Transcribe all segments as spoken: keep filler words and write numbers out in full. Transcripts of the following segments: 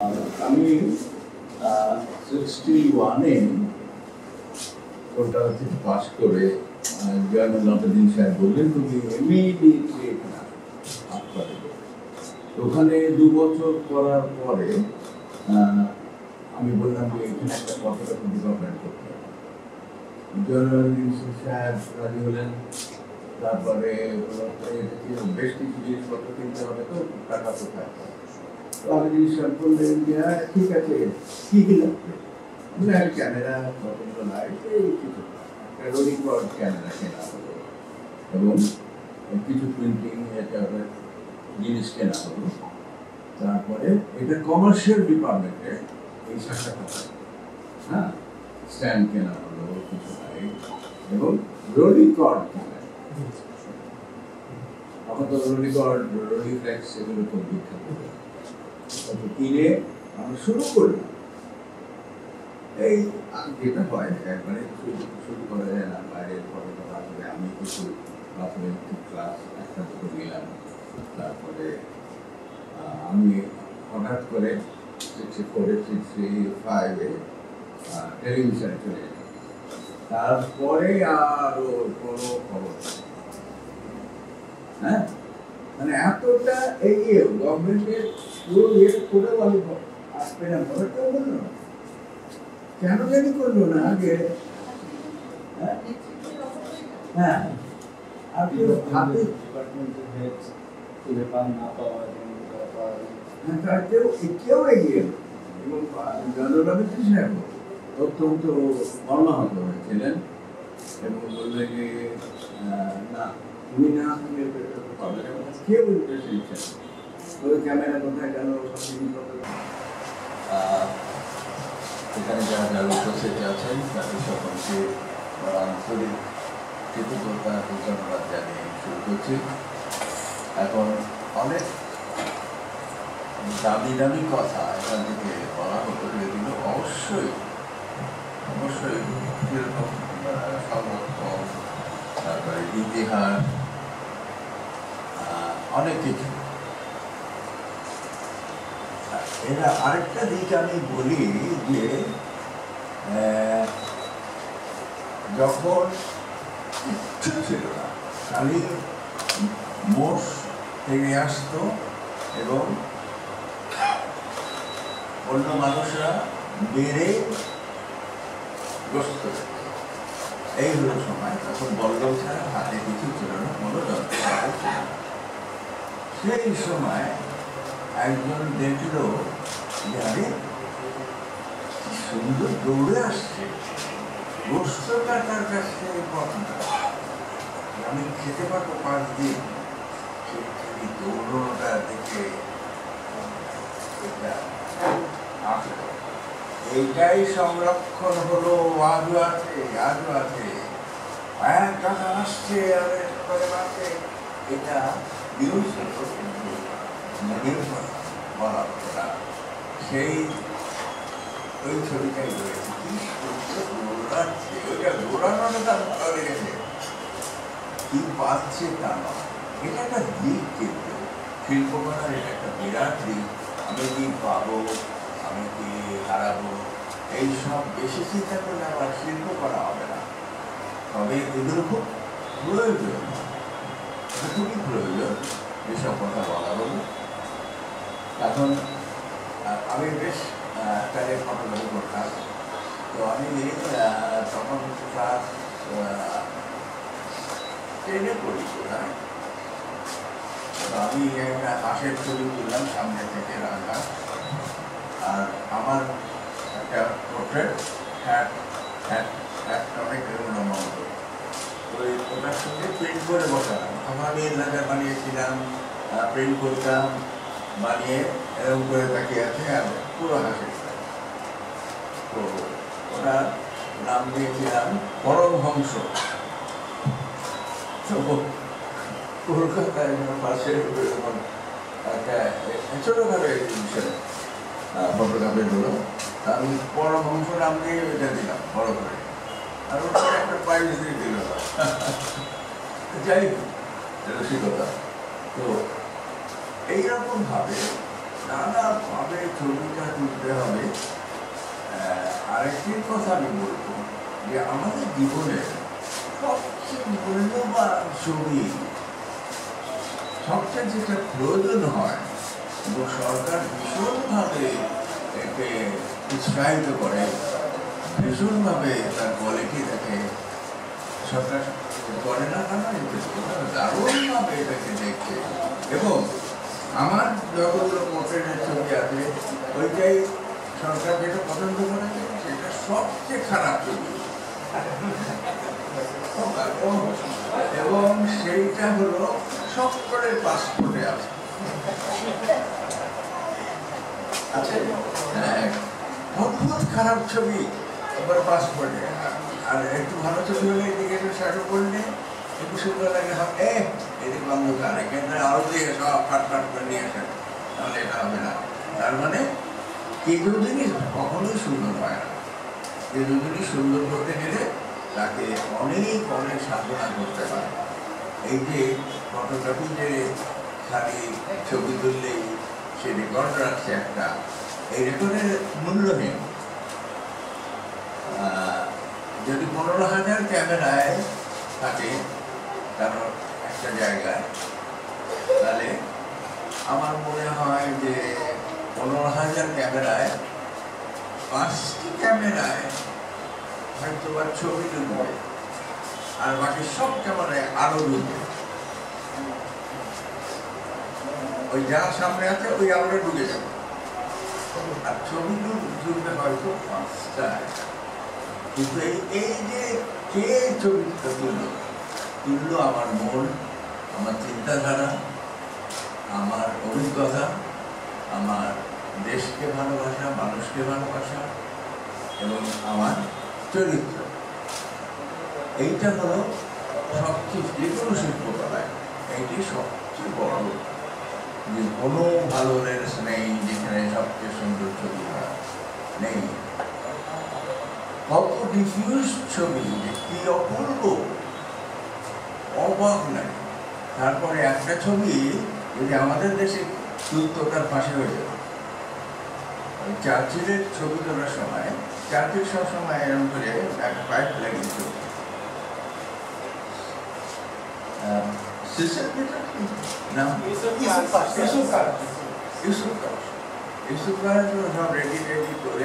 আমি সিক্সটি ওয়ানে কলকাতা থেকে পাস করে জয়নুল আবেদিন সাহেব বললেন তুমি ইমিডিয়েটলি এখানে আসতে। ওখানে দু বছর করার পরে আমি বললাম যে এখানে একটা ফটোগ্রাফি ডিপার্টমেন্ট করতে হবে। জয়নুল আবেদিন সাহেব রাজি হলেন। তারপরে বেশ কিছু জিনিসপত্র কিনতে হবে, তো টাকা কোথায়? তো আমি জিনিস বললেন যে হ্যাঁ ঠিক আছে, কী কী লাগবে? ক্যামেরা, ফটো লাইট, এই কিছু রেকর্ড ক্যামেরা কেনা হলো এবং কিছু প্রিন্টিং জিনিস কেনা হলো। তারপরে এটা কমার্শিয়াল ডিপার্টমেন্টে এই শাখাটা, হ্যাঁ, স্ট্যান্ড কেনা হলো, কিছু লাইট এবং রোলিকর্ড কেনা। এখন তো রোলিকর্ড, রোলিফ্লেক্স এগুলো খুব বিখ্যাত। কিনে আমরা শুরু করলাম। এই যেটা হয় একবারে শুরু করা যায় না, বাইরের ফটো আসবে। আমি কিছু ক্লাস একটা দুটো নিলাম। তারপরে আমি হঠাৎ করে সিক্সটি ফোরে সিক্সটি ফাইভে টেলিভিশনে চলে এলাম। তারপরে আরও কোনো খবর, হ্যাঁ, মানে এতটা এগিয়ে গভর্নমেন্টের পুরো ইয়ে করেও আমি আসবে না, কেউ বললো না, কেন জানি করলো না আগে। হ্যাঁ, আপনি হাতে কেউ কেউ এগিয়ে এবং জয়নুল আবেদিন সাহেব অত্যন্ত মর্মাহত হয়েছিলেন এবং বললেন যে না, তুমি না তুমি পাবে না, কেউ ইন্টারেস্ট নিচ্ছে না। ওই ক্যামেরা কোথায় গেল, এখানে যারা যারা উপস্থিত আছেন তাদের সকলকে আন্তরিক কৃতজ্ঞতা ধন্যবাদ জানিয়ে শুরু করছি। এখন অনেক দামি দামি কথা এখান থেকে বলা হতো, এগুলো অবশ্যই অবশ্যই যেরকম সংরক্ষণ, তারপরে ইতিহাস, অনেক কিছু। এরা আরেকটা দিক আমি বলি যে যখন কিচ্ছু ছিল না, খালি মোষ থেকে আসতো এবং অন্য মানুষরা বেড়ে গ্রস্ত, এই হলো সময়। তখন বল্লম ছাড়া হাতে কিছু ছিল না, কোনো যন্ত্র ছিল না। সেই সময় একজন দেখল যে আরে সুন্দর দৌড়ে আসছে, গোস্ত কাটার কাছে কথা, আমি খেতে পারবো পাঁচ দিন। সেই দৌড়টা দেখে এটা আসলো, এইটাই সংরক্ষণ হলো, আজও আছে, আজও আছে। এক টাকা আসছে আর আসছে, এটা নিউজ বলা হতো না। সেই ওই ছবিটাই রয়েছে, কি সুন্দর দৌড়াচ্ছে, ওইটা দৌড়ানো তার ভালো লেগেছে, কি পাচ্ছে তা নয়। এটা একটা দিক, কিন্তু শিল্পকলার এটা একটা বিরাট দিক। আমি কি পাবো, আমি কি হারাবো, এইসব বেশি চিন্তা করলে আবার শিল্প করা হবে না। তবে এগুলো খুব প্রয়োজন, খুবই প্রয়োজন এসব কথা বলা হলো। এখন আমি বেশ তাদের ফটোগ্রাফি করতাম, তো আমি তখন ক্লাস টেনে পড়ি কোথায়। তো আমি একটা হাঁসের ছবি তুললাম সামনে থেকে রাখা, আর আমার একটা পোর্ট্রেট হ্যাট হ্যাট হ্যাটটা অনেক এরকম হতো, ওই ওটার সঙ্গে প্রিন্ট করে বসালাম। আমার এলাকায় বানিয়েছিলাম, প্রিন্ট করতাম, বানিয়ে এরকম করে তাকিয়ে আছে আর পুরো হাসির। তো ওটার নাম দিয়েছিলাম পরমহংস। তো কলকাতায় পাশে একটা ছোটোখাটো এক্সিবিশন ফটোগ্রাফি হলো, আমি পরমহংস নাম দিয়ে এটা দিলাম বড় করে, আর ওটা একটা প্রাইজ দিয়ে দিল। যাই রসিকতা। তো এইরকমভাবে নানাভাবে ছবিটা তুলতে হবে। আরেকটি কথা আমি বলবো যে আমাদের জীবনের সবচেয়ে মূল্যবান ছবি, সবচেয়ে যেটা প্রয়োজন হয় এবং সরকার ভীষণভাবে একে উৎসাহিত করে, ভীষণভাবে তার কোয়ালিটি দেখে, সরকার করে না কেন দারুণভাবে এটাকে দেখছে। এবং আমার যতগুলো পোর্ট্রেটের ছবি আছে ওইটাই সরকার যেটা পছন্দ করেছে সেটা সবচেয়ে খারাপ ছবি, এবং সেইটা হলো সকলের পাসপোর্টে আছে। আচ্ছা, অদ্ভুত খারাপ ছবি এবার পাসপোর্টে, আর একটু ভালো ছবি হলে এদিকে একটু শাড়ি পড়লে একটু সুন্দর লাগে, সব এ এদিকে অন্ধকার, এখানে আরো দিয়ে সব ফাট ফাট করে নিয়ে আসেন, তাহলে এটা হবে না। তার মানে কিছু জিনিস কখনোই সুন্দর হয় না। কিছু জিনিস সুন্দর করতে গেলে তাকে অনেক অনেক সাধনা করতে হয়। এই যে ফটোগ্রাফি যে খালি ছবি তুললেই সে রেকর্ড রাখছে একটা, এই রেকর্ডের মূল্যহীন। যদি পনেরো হাজার ক্যামেরায় থাকে কারণ একটা জায়গায়, তাহলে আমার মনে হয় যে পনেরো হাজার ক্যামেরায় পাঁচটি ক্যামেরায় হয়তো বা ছবি তুলবে, আর বাকি সব ক্যামেরায় আলো ঢুকবে। ওই যা সামনে আছে ওই আলোটা ঢুকে যাবে, আর ছবি তুলবে হয়তো পাঁচটায়। কিন্তু এই এই যে কে ছবিটা তুললো তুললো আমার মন, আমার চিন্তাধারা, আমার অভিজ্ঞতা, আমার দেশকে ভালোবাসা, মানুষকে ভালোবাসা এবং আমার চরিত্র। এইটা হলো সবচেয়ে, যে কোনো শিল্পকলায় এইটি সবচেয়ে বড়, যে কোনো ভালো লেন্স নেই যেখানে সবচেয়ে সুন্দর ছবি হয়, নেই। কত ডিফিউজ ছবি, কি অপূর্ব, অবাক লাগে। তারপরে একটা ছবি যদি আমাদের দেশে তুলতো তার পাশে হয়ে যাবে। চার্চিলের ছবি তোলার সময় চার্চিল সব সময় এরকম করে একটা পাইপ লাগিয়েছিল। সব রেডি রেডি করে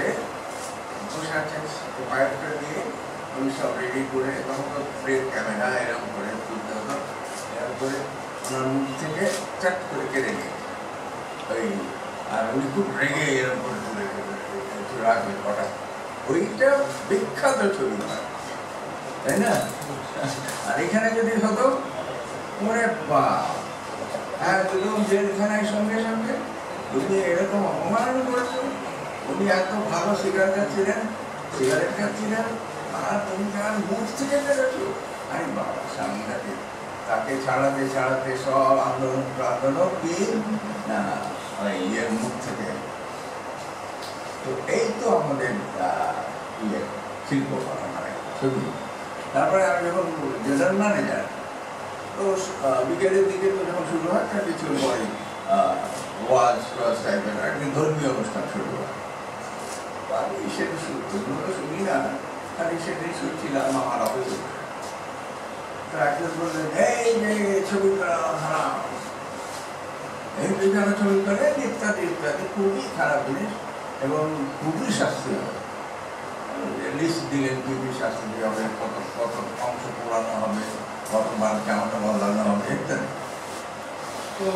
পাইপটা দিয়ে উনি সব রেডি করে তখন তো প্লেট ক্যামেরা এরকম করে তুলতে হতো, এরকম করে ওনার মুখ থেকে চাট করে কেড়ে নিয়ে ওই, আর উনি খুব রেগে এরকম করে তুলে রাখবে হঠাৎ। ওইটা বিখ্যাত ছবি হয়, তাই না? আর এখানে যদি হতো মনে বা একদম জেলখানায় সঙ্গে সঙ্গে যদি এরকম অপমান করেছো, উনি এত ভালো সিগারেট খাচ্ছিলেন সিগারেট খাচ্ছিলেন আর তুমি তার মুখ থেকে বেরোছো। আরে বাবা, সামনে তাকে ছাড়াতে ছাড়াতে সব আন্দোলন আন্দোলন কি না ইয়ের মুখ থেকে। তো এই তো আমাদের ইয়ে শিল্পকলা মানে ছবি। তারপরে আমি যখন জেনারেল ম্যানেজার, তো বিকেলের দিকে তো যখন শুরু হয় তার কিছু পরে ওয়াজ ওয়াজ টাইপের একদিন ধর্মীয় অনুষ্ঠান শুরু হয়। আমি সেটা শুরু শুনি না, খালি সেটাই শুনছিলাম আমার অফিসে। তো একজন বললেন, এই যে ছবি করা হারাম, এই বিভিন্ন ছবি করে ইত্যাদি ইত্যাদি, খুবই খারাপ জিনিস এবং খুবই শাস্তি হবে। লিস্ট দিলেন কি কি শাস্তি দেওয়া হবে, কত কত অংশ পোড়ানো হবে, কতবার জামাটা বদলানো হবে ইত্যাদি। তো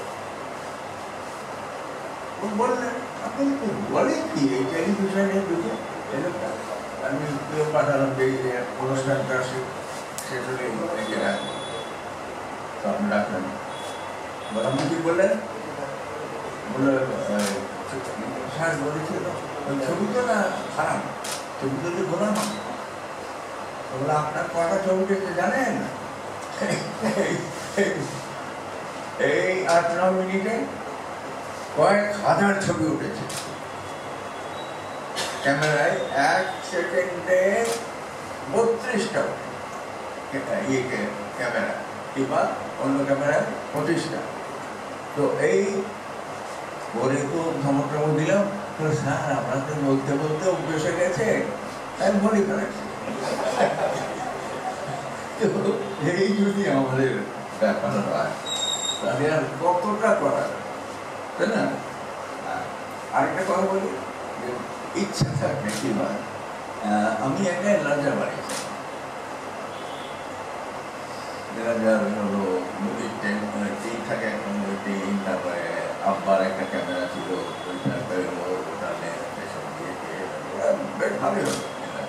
বললেন, আপনি বলেন কি এই টেলিভিশনে ঢুকে এরকম আমি কেউ পাঠালাম যে অনুষ্ঠানটা শেষ হলে রেখে রাখবেন, তো আপনি রাখলেন। আপনি কি বললেন? বলে স্যার বলেছিল ওই ছবি তো না খারাপ, ছবি তো ঘোরা না। বলে আপনার কটা ছবি দেখতে জানেন? এই আট ন মিনিটে কয়েক হাজার ছবি উঠেছে ক্যামেরায়, এক সেকেন্ডে বত্রিশটা ইয়ে ক্যামেরা কিংবা অন্য ক্যামেরায় পঁচিশটা। তো এই পরে তো ধমক টমক দিলাম, তো স্যার আপনাদের বলতে বলতে অভ্যেস হয়ে গেছে, আমি বলি ফেলেছি। এই যদি আমাদের ব্যাপার হয় তাহলে আর কতটা করার, তাই না? আরেকটা কথা বলি, ইচ্ছা থাকলে কি হয়, আমি একটা এলার্জার বানিয়েছি। এলার্জার হলো মুভির টেন টিম থাকে, একটা মুভি টিম, তারপরে আব্বার একটা ক্যামেরা ছিল, ওইটা বেরোলো, ওটা এসব দিয়ে ওরা বেশ ভালোই হলো।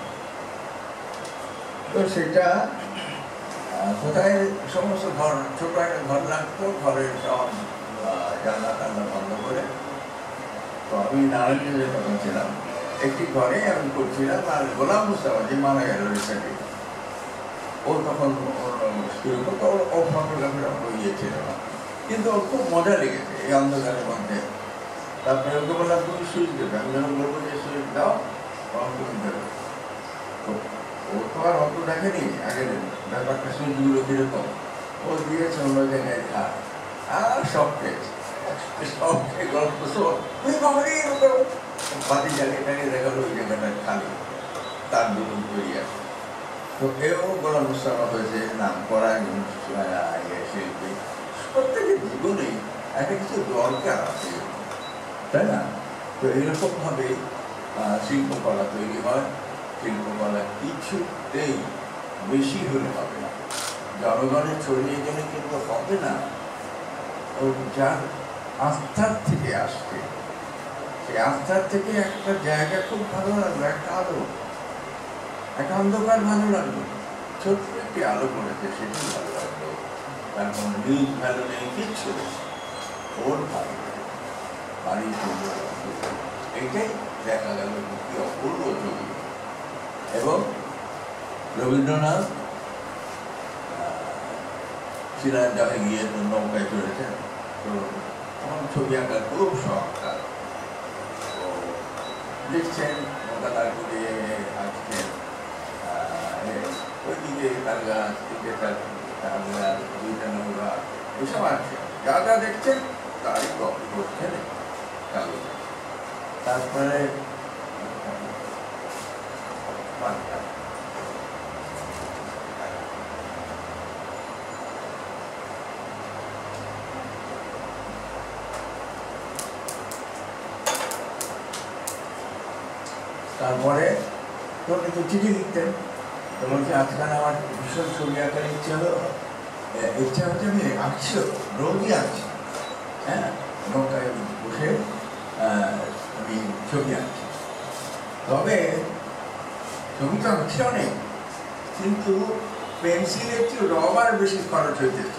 তো সেটা কোথায় সমস্ত ঘর, ছোট একটা ঘর লাগতো, ঘরের সব জানলা টান্না বন্ধ করে। তো আমি নারায়ণগঞ্জে তখন ছিলাম, একটি ঘরে আমি করছিলাম। আর গোলাম মুস্তাফা যে মারা গেল রিসেন্টলি, ও তখন শুরু করতো, ও ফটোগ্রাফির আমার ইয়ে ছিল না, কিন্তু ওর খুব মজা লেগেছে এই অন্ধকারের মধ্যে। তারপরে ওকে বললাম তুমি সুইচ দেবে, আমি যখন বলবো যে সুইচ দাও তখন তুমি দেবে। তো ও তো আর অত দেখেনি আগের ব্যাপারটা, সুইচগুলো কিরকম ও দিয়েছে অন্য জায়গায় খা, আর সব খেয়েছে, সব খেয়ে গল্প শোন, তুই বাবারই বাতি জ্বালিয়ে টানিয়ে দেখালো ওই জায়গাটা খালি, তার দুটো তৈরি আছে। তো এও গোলাম মুস্তাফা হয়েছে নাম করা একজন শিল্পী। প্রত্যেকের জীবনে একটা কিছু দরকার আছে, তাই না? তো এরকমভাবে শিল্পকলা তৈরি হয়। শিল্পকলা কিছুতেই বেশি হলে হবে না, জনগণের ছড়িয়ে গেলে কিন্তু হবে না। ও যার আস্থার থেকে আসছে, সেই আস্থার থেকে একটা জায়গা খুব ভালো লাগলো, একটা আলো, একটা অন্ধকার ভালো লাগলো, ছোট্ট একটি আলো পড়েছে সেটি ভালো লাগলো, তার কোনো নিউজ ভ্যালু নেই, কিচ্ছু ওর ভালো বাড়ি সুন্দর, এইটাই দেখা গেল কি অপূর্ব ছবি। এবং রবীন্দ্রনাথ শিলান্ডাকে গিয়ে নৌকায় চড়েছেন, তো তখন ছবি আঁকার খুব শখ তার। তো লিখছেন, নৌকা তার করে আঁকছেন, ওইদিকে তার গাছ, দিকে তার তার গাছ, দুইটা নৌকা, এসব আঁকছেন, যা যা দেখছেন তারই কপি করছেন কাগজে। তারপরে তারপরে তো একটু চিঠি লিখতেন, তো বলছি আজকাল আমার ভীষণ ছবি আঁকার ইচ্ছে হলো, ইচ্ছা হচ্ছে আমি আঁকছি, রোজই আঁকছি, হ্যাঁ, নৌকায় বসে আমি ছবি আঁকছি। তবে ছবি তো আঁকছি অনেক, কিন্তু পেন্সিলের চেয়ে রবার বেশি খরচ হইতেছে।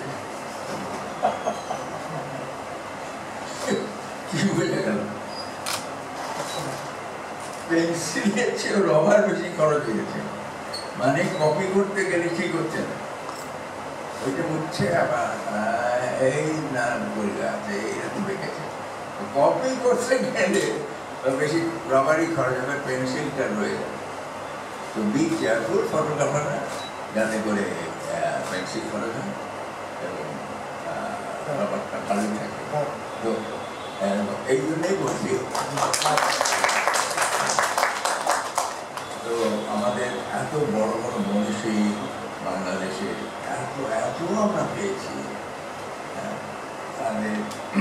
কি বুঝে গেল? পেন্সিলের চেয়ে রবার বেশি খরচ হয়েছে, মানে কপি করতে গেলে কি করছে না, ওইটা উঠছে আবার এই নানান বই আছে এইরকম রেখেছে, কপি করতে গেলে বেশি রবারই খরচ হবে, পেন্সিলটা রয়ে যাবে। তো বি কেয়ারফুল ফটোগ্রাফাররা, যাতে করে পেন্সিল খরচ হয় এবং রবারটা ভালোই থাকে। তো এই জন্যই বলছি, তো আমাদের এত বড় বড় মনীষী বাংলাদেশে এত এত আমরা পেয়েছি, তাদের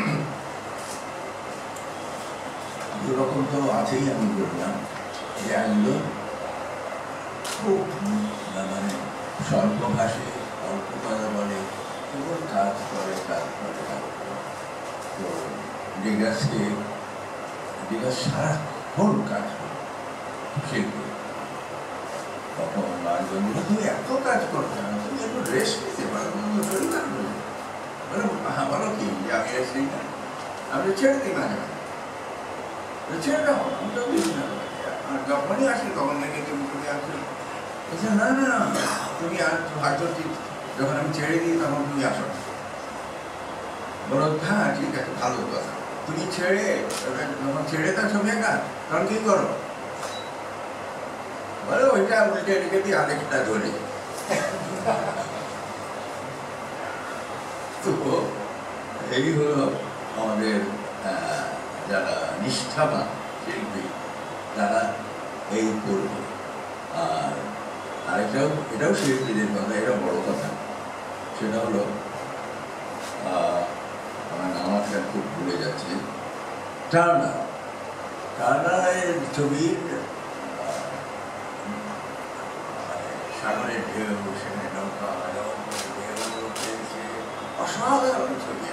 দুরকম তো আছেই। আমি বললাম যে একজন খুব মানে স্বল্পভাষী, অল্প কথা বলে, কেবল কাজ করে কাজ করে কাজ করে। তো ডিগাসকে ডিগাস সারাক্ষণ কাজ করে শিল্পী, তখন একজন বলে তুমি এত কাজ করতে না, তুমি একটু রেস্ট নিতে পারো, শরীর খারাপ হয়ে যাবে। বলে হ্যাঁ বলো কি আমি রেস্ট নিই না, আমি ছেড়ে দিই মাঝে মাঝে, ছেড়ে দাও, আমি তো দিই না, আর যখনই আসি তখন নাকি তুমি তুমি আসো, বলছে না না তুমি হয়তো যখন আমি ছেড়ে দিই তখন তুমি আসো। বলো হ্যাঁ ঠিক আছে, ভালো কথা, তুমি ছেড়ে যখন ছেড়ে দাও ছবি আঁকা তখন কি করো? বলে ওইটা উল্টে রেখে দিই আরেকটা ধরে। তো এই হলো আমাদের যারা নিষ্ঠাবান শিল্পী তারা এই করবে। আর আরেকটাও এটাও শিল্পীদের কথা, এটা বড় কথা, সেটা হলো আমার নামটা খুব ভুলে যাচ্ছে, টার্নার টার্নারের ছবির সাগরের ঢেউ, সেখানে নৌকা ঢেউ খেলছে, অসাধারণ ছবি।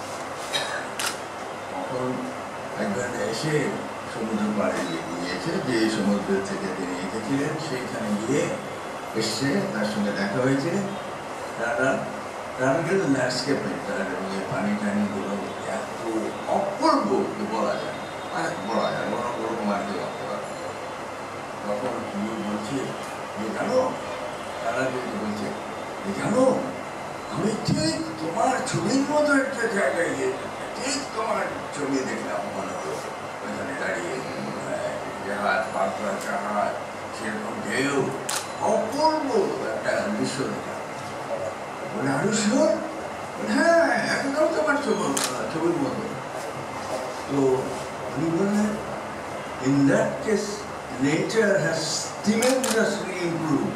তখন একবার এসে সমুদ্র পাড়ে গিয়েছে, যে সমুদ্র থেকে তিনি এঁকেছিলেন সেইখানে গিয়ে এসছে, তার সঙ্গে দেখা হয়েছে। তারা তারা কিন্তু ল্যান্ডস্কেপ পেন্টার এবং এই পানি টানিগুলো এত অপূর্ব বলা যায়, বলা যায় ওরকম আর কি ভাবতে পারে। তখন তুমি বলছে যে জানো, তারা কিন্তু বলছে যে জানো, আমি ঠিক তোমার ছবির মতো একটা জায়গায় গিয়ে ঠিক তোমার ছবি দেখলাম, মনে হলো ওইখানে দাঁড়িয়ে জাহাজ, পাঁচবার জাহাজ, সেরকম ঢেউ, অপূর্ব একটা দৃশ্য দেখলাম। বলে আরো শিওর? হ্যাঁ, একদম তোমার ছবি ছবির মতো। তো উনি বললেন, in that case nature has tremendously improved.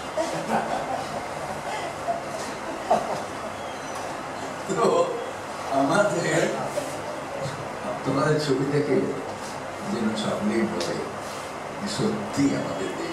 তো আমাদের তোমাদের ছবি থেকে যেন সকলেই বলে সত্যি আমাদের